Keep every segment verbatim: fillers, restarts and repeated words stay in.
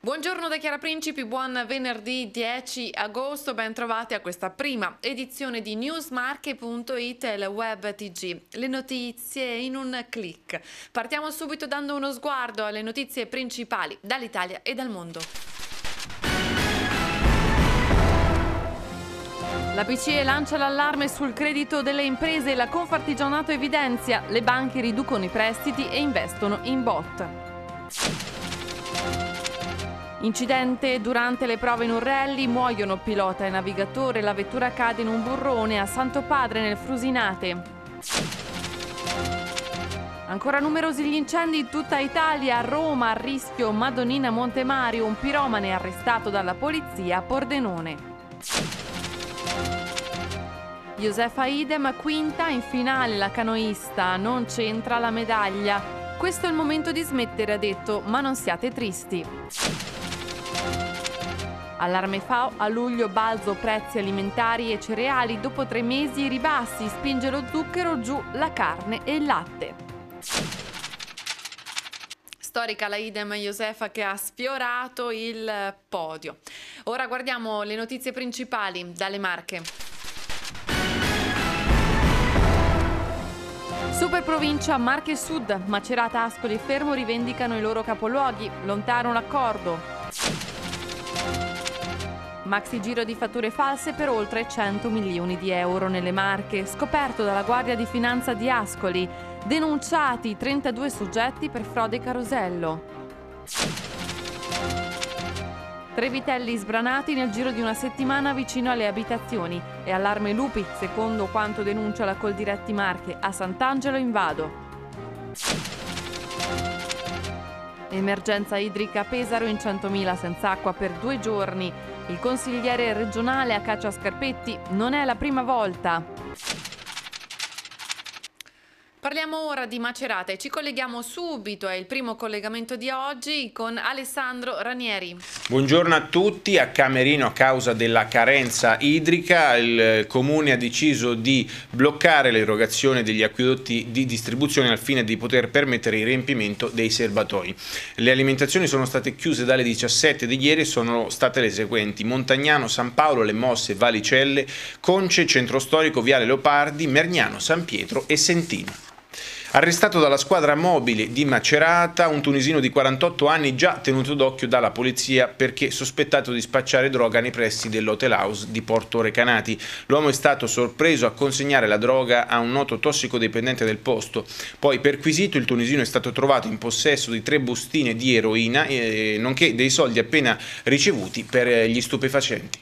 Buongiorno da Chiara Principi, buon venerdì dieci agosto, ben trovati a questa prima edizione di newsmarche punto it e il web T G. Le notizie in un clic. Partiamo subito dando uno sguardo alle notizie principali dall'Italia e dal mondo. La B C E lancia l'allarme sul credito delle imprese e la Confartigianato evidenzia: le banche riducono i prestiti e investono in bot. Incidente durante le prove in un rally, muoiono pilota e navigatore, la vettura cade in un burrone a Santopadre nel Frusinate. Ancora numerosi gli incendi in tutta Italia, a Roma a rischio Madonnina Montemario, un piromane arrestato dalla polizia a Pordenone. Josefa Idem, quinta in finale, la canoista non c'entra la medaglia. Questo è il momento di smettere, ha detto, ma non siate tristi. Allarme FAO, a luglio balzo prezzi alimentari e cereali, dopo tre mesi ribassi, spinge lo zucchero, giù la carne e il latte. Storica la Idem Josefa che ha sfiorato il podio. Ora guardiamo le notizie principali dalle Marche. Super provincia Marche Sud, Macerata, Ascoli e Fermo rivendicano i loro capoluoghi, lontano l'accordo. Maxi giro di fatture false per oltre cento milioni di euro nelle Marche, scoperto dalla Guardia di Finanza di Ascoli, denunciati trentadue soggetti per frode carosello. Tre vitelli sbranati nel giro di una settimana vicino alle abitazioni e allarme lupi, secondo quanto denuncia la Coldiretti Marche, a Sant'Angelo in Vado. Emergenza idrica a Pesaro, in centomila senza acqua per due giorni. Il consigliere regionale a Caccia Scarpetti: non è la prima volta. Parliamo ora di Macerata e ci colleghiamo subito, è il primo collegamento di oggi con Alessandro Ranieri. Buongiorno a tutti. A Camerino, a causa della carenza idrica, il Comune ha deciso di bloccare l'erogazione degli acquedotti di distribuzione al fine di poter permettere il riempimento dei serbatoi. Le alimentazioni sono state chiuse dalle diciassette di ieri e sono state le seguenti: Montagnano, San Paolo, Le Mosse, Valicelle, Conce, Centro Storico, Viale Leopardi, Mergnano, San Pietro e Sentino. Arrestato dalla squadra mobile di Macerata un tunisino di quarantotto anni già tenuto d'occhio dalla polizia perché sospettato di spacciare droga nei pressi dell'Hotel House di Porto Recanati. L'uomo è stato sorpreso a consegnare la droga a un noto tossicodipendente del posto. Poi, perquisito, il tunisino è stato trovato in possesso di tre bustine di eroina, eh, nonché dei soldi appena ricevuti per gli stupefacenti.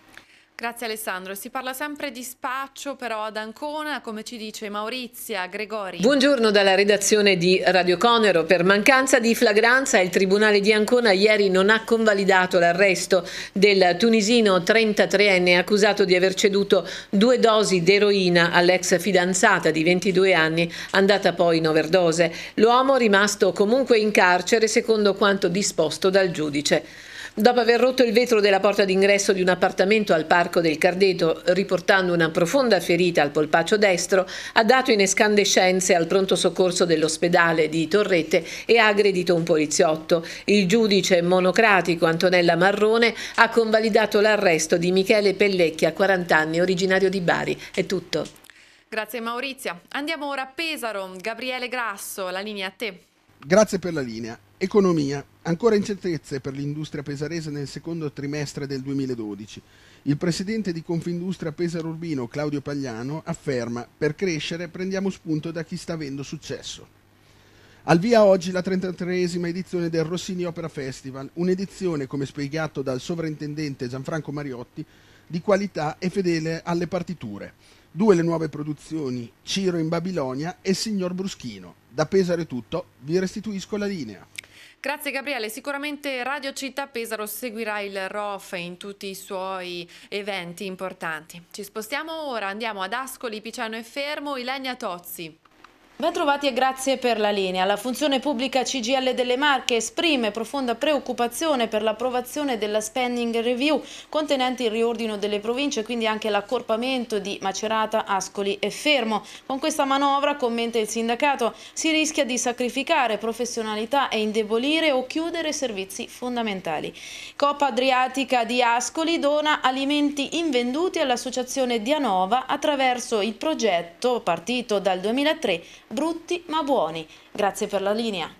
Grazie Alessandro. Si parla sempre di spaccio però ad Ancona, come ci dice Maurizia Gregori. Buongiorno dalla redazione di Radio Conero. Per mancanza di flagranza il Tribunale di Ancona ieri non ha convalidato l'arresto del tunisino trentatreenne accusato di aver ceduto due dosi d'eroina all'ex fidanzata di ventidue anni, andata poi in overdose. L'uomo, rimasto comunque in carcere secondo quanto disposto dal giudice. Dopo aver rotto il vetro della porta d'ingresso di un appartamento al Parco del Cardeto, riportando una profonda ferita al polpaccio destro, ha dato in escandescenze al pronto soccorso dell'ospedale di Torrette e ha aggredito un poliziotto. Il giudice monocratico Antonella Marrone ha convalidato l'arresto di Michele Pellecchia, quaranta anni, originario di Bari. È tutto. Grazie Maurizia. Andiamo ora a Pesaro. Gabriele Grasso, la linea a te. Grazie per la linea. Economia. Ancora incertezze per l'industria pesarese nel secondo trimestre del duemiladodici. Il presidente di Confindustria Pesaro Urbino, Claudio Pagliano, afferma: per crescere prendiamo spunto da chi sta avendo successo. Al via oggi la trentatreesima edizione del Rossini Opera Festival, un'edizione, come spiegato dal sovrintendente Gianfranco Mariotti, di qualità e fedele alle partiture. Due le nuove produzioni, Ciro in Babilonia e Signor Bruschino. Da Pesaro è tutto, vi restituisco la linea. Grazie Gabriele, sicuramente Radio Città Pesaro seguirà il R O F in tutti i suoi eventi importanti. Ci spostiamo ora, andiamo ad Ascoli, Piceno e Fermo, Ilenia Tozzi. Bentrovati e grazie per la linea. La funzione pubblica C G I L delle Marche esprime profonda preoccupazione per l'approvazione della spending review contenente il riordino delle province e quindi anche l'accorpamento di Macerata, Ascoli e Fermo. Con questa manovra, commenta il sindacato, si rischia di sacrificare professionalità e indebolire o chiudere servizi fondamentali. Coppa Adriatica di Ascoli dona alimenti invenduti all'associazione Dianova attraverso il progetto partito dal duemilatré Brutti ma buoni. Grazie per la linea.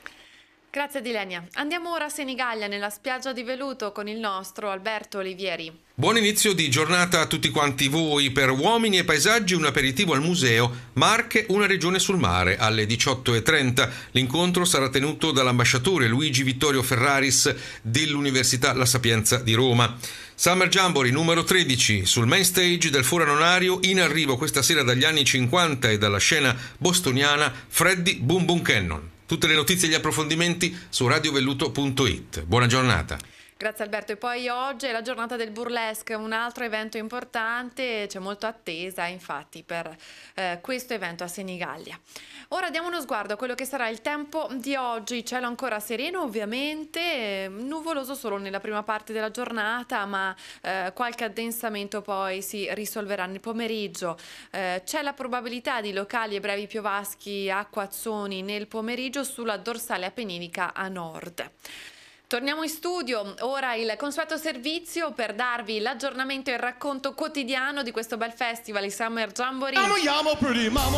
Grazie Dilenia. Andiamo ora a Senigallia, nella spiaggia di Veluto, con il nostro Alberto Olivieri. Buon inizio di giornata a tutti quanti voi. Per Uomini e Paesaggi un aperitivo al museo Marche, una regione sul mare, alle diciotto e trenta. L'incontro sarà tenuto dall'ambasciatore Luigi Vittorio Ferraris dell'Università La Sapienza di Roma. Summer Jamboree numero tredici, sul main stage del Foro Anonario, in arrivo questa sera dagli anni cinquanta e dalla scena bostoniana Freddy Boom Boom Cannon. Tutte le notizie e gli approfondimenti su radio velluto punto it. Buona giornata. Grazie Alberto. E poi oggi è la giornata del burlesque, un altro evento importante, c'è molto attesa infatti per eh, questo evento a Senigallia. Ora diamo uno sguardo a quello che sarà il tempo di oggi. Cielo ancora sereno ovviamente, nuvoloso solo nella prima parte della giornata, ma eh, qualche addensamento poi si risolverà nel pomeriggio. Eh, c'è la probabilità di locali e brevi piovaschi acquazzoni nel pomeriggio sulla dorsale appenninica a nord. Torniamo in studio, ora il consueto servizio per darvi l'aggiornamento e il racconto quotidiano di questo bel festival, il Summer Jamboree. Yama, yama, pretty mama.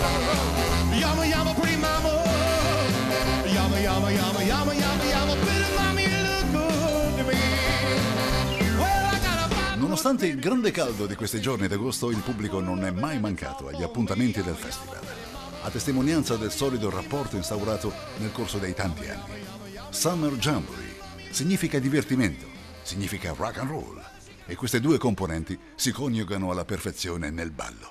Yama, yama, pretty mama. Yama, yama, yama, yama, yama, yama, pretty mama, you look good to me. Well, I got a... Nonostante il grande caldo di questi giorni d'agosto, il pubblico non è mai mancato agli appuntamenti del festival, a testimonianza del solido rapporto instaurato nel corso dei tanti anni. Summer Jamboree significa divertimento, significa rock and roll, e queste due componenti si coniugano alla perfezione nel ballo.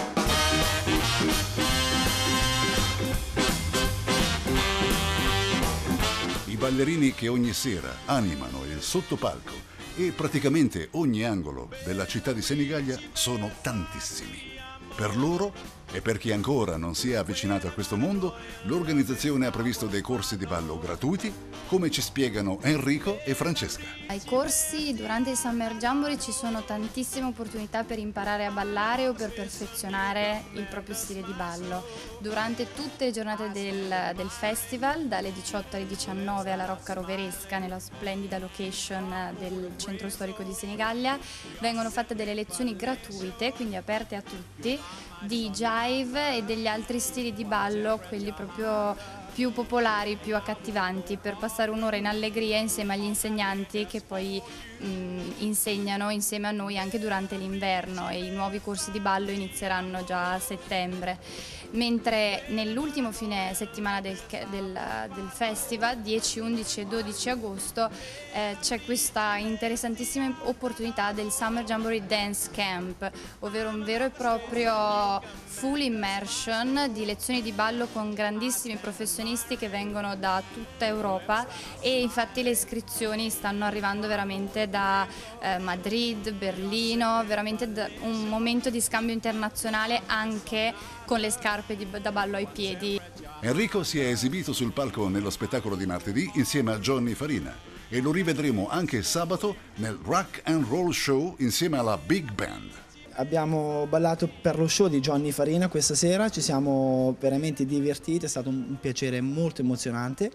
I ballerini che ogni sera animano il sottopalco e praticamente ogni angolo della città di Senigallia sono tantissimi. Per loro e per chi ancora non si è avvicinato a questo mondo, l'organizzazione ha previsto dei corsi di ballo gratuiti, come ci spiegano Enrico e Francesca. Ai corsi durante il Summer Jamboree ci sono tantissime opportunità per imparare a ballare o per perfezionare il proprio stile di ballo. Durante tutte le giornate del, del festival, dalle diciotto alle diciannove alla Rocca Roveresca, nella splendida location del centro storico di Senigallia, vengono fatte delle lezioni gratuite, quindi aperte a tutti, di jive e degli altri stili di ballo, quelli proprio più popolari, più accattivanti, per passare un'ora in allegria insieme agli insegnanti che poi mh, insegnano insieme a noi anche durante l'inverno, e i nuovi corsi di ballo inizieranno già a settembre. Mentre nell'ultimo fine settimana del, del, del festival, dieci, undici e dodici agosto, eh, c'è questa interessantissima opportunità del Summer Jamboree Dance Camp, ovvero un vero e proprio full immersion di lezioni di ballo con grandissimi professionisti che vengono da tutta Europa, e infatti le iscrizioni stanno arrivando veramente da eh, Madrid, Berlino, veramente da un momento di scambio internazionale anche con le scarpe di, da ballo ai piedi. Enrico si è esibito sul palco nello spettacolo di martedì insieme a Johnny Farina, e lo rivedremo anche sabato nel Rock and Roll Show insieme alla Big Band. Abbiamo ballato per lo show di Johnny Farina questa sera, ci siamo veramente divertiti, è stato un piacere molto emozionante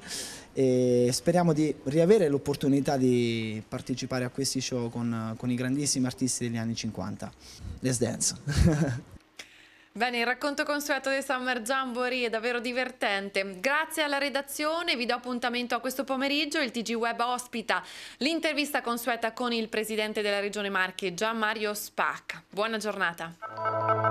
e speriamo di riavere l'opportunità di partecipare a questi show con, con i grandissimi artisti degli anni cinquanta. Let's dance! Bene, il racconto consueto del Summer Jamboree è davvero divertente. Grazie alla redazione, vi do appuntamento a questo pomeriggio. Il T G Web ospita l'intervista consueta con il presidente della Regione Marche, Gian Mario Spacca. Buona giornata.